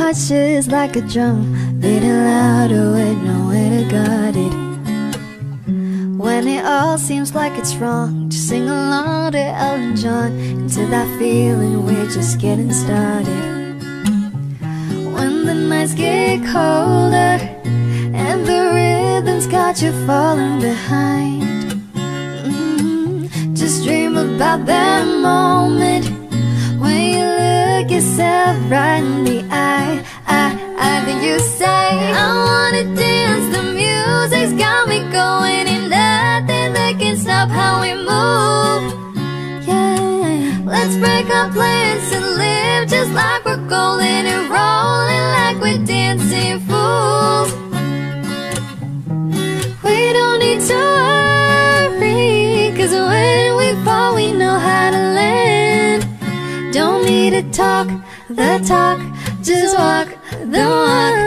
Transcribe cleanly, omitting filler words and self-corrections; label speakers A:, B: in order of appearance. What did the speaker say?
A: heart's just like a drum, beating louder with nowhere to guard it. When it all seems like it's wrong, just sing along to Elton John, into that feeling we're just getting started. When the nights get colder and the rhythm's got you falling behind, just dream about that moment when you look yourself right in the eye. Then you say, I wanna dance, the music's got me going, and nothing that can stop how we move. Yeah, let's break our plans and live just like we're golden, and rolling like we're dancing fools. We don't need to worry, 'cause when we fall we know how to land. Don't need to talk the talk, just walk the walk.